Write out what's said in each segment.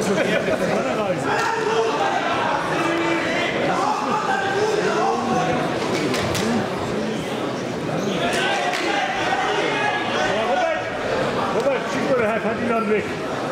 Robert, schick mal den Herr Ferdinand weg.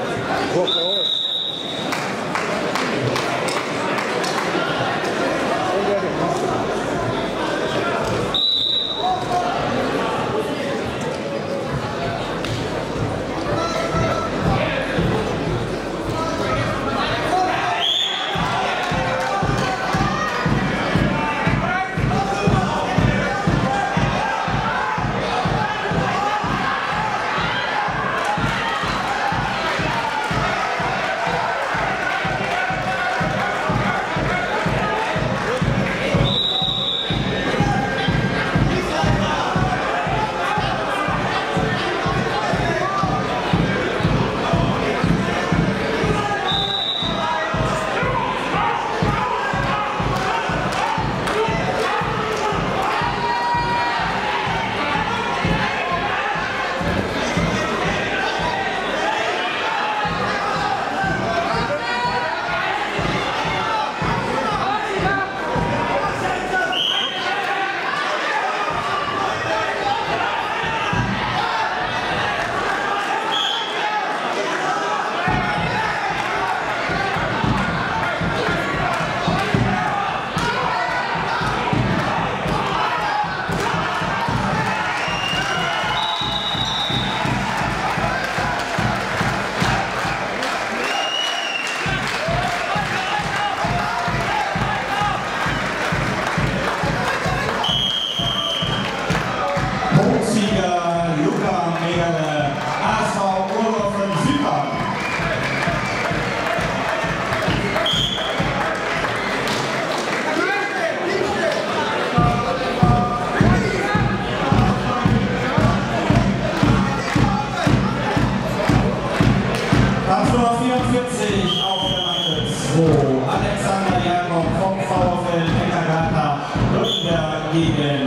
Alexander Jakob vom VfL Neckargata Rüttenberg gegen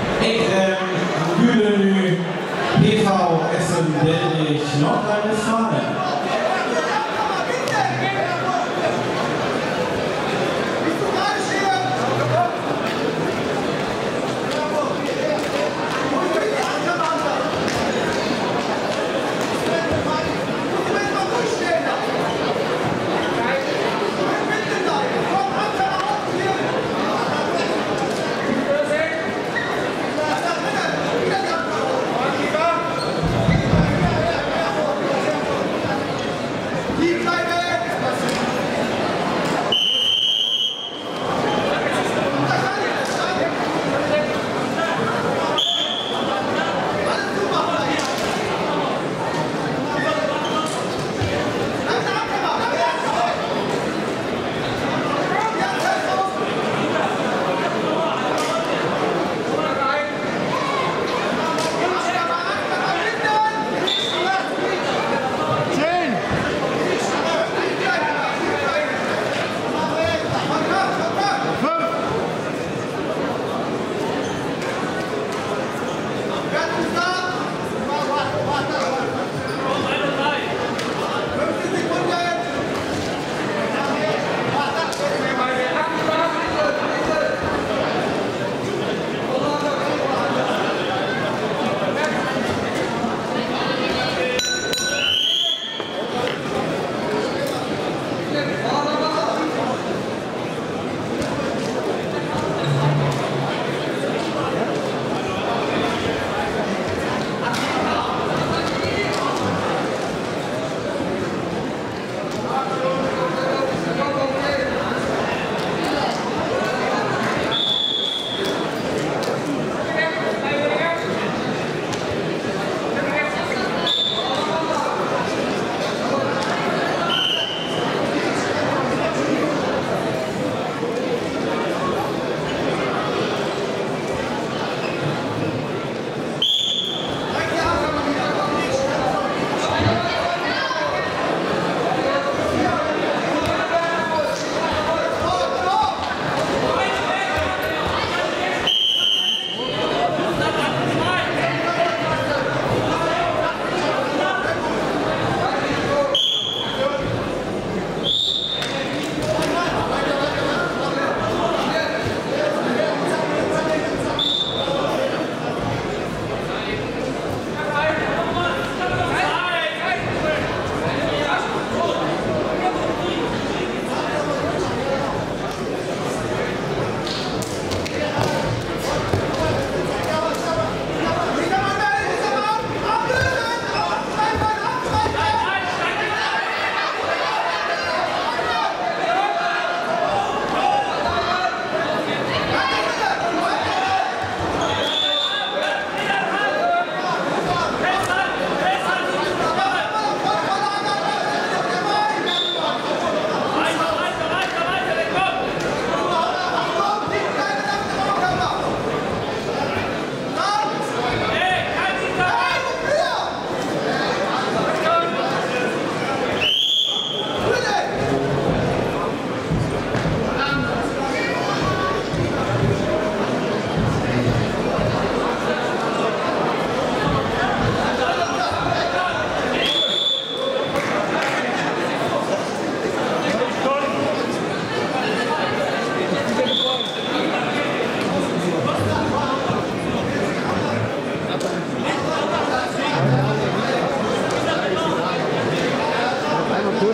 Ekrem Gülönü, PV Essen-Beldig, Nordrhein-Westfalen.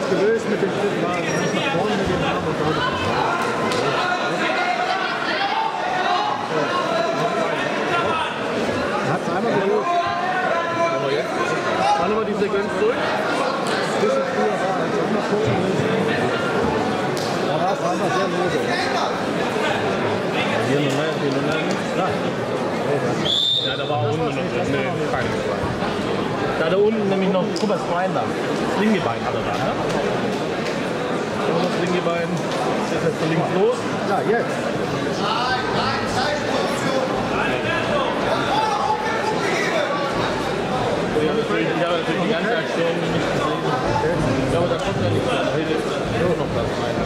nicht gelöst mit dem Schrittwagen. Ganz nach vorne mit dem Arm und dann. Er hat es einmal gelöst. Aber jetzt. Dann aber die Sequenz durch. Ein bisschen früher war er. Jetzt einmal kurz gelöst. Da war es einfach sehr lose. Hier noch mehr, hier noch mehr. Ja, da war unten noch drin. Nee, keine Frage. Da unten nämlich noch, guck mal, das Bein da. Das linke Bein hat er da, ne? Das linke Bein ist jetzt von links los. Ja, jetzt. Ich habe natürlich die ganze Aktion nicht gesehen. Ich glaube, da kommt ja nichts mehr. Da ist nur noch Platz rein.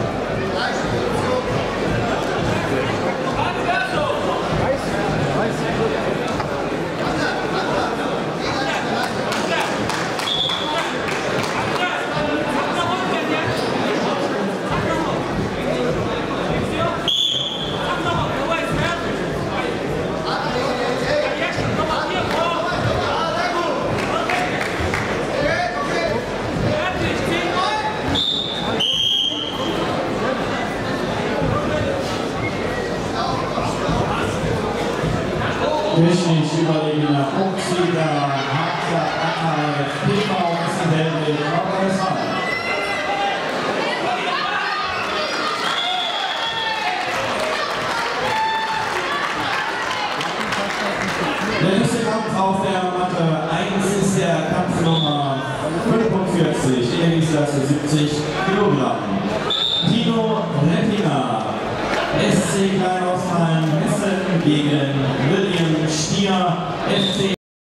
Technisch überlegener Punktsieger Harzer Akai PV Essen-Delwig Nordrhein-Westfalen. Der nächste Kampf auf der Matte 1 ist der Kampfnummer 45 in der Gewichtsklasse 70 Kilogramm. Tino Rettina, SC Klein-Ausfallen Hessen gegen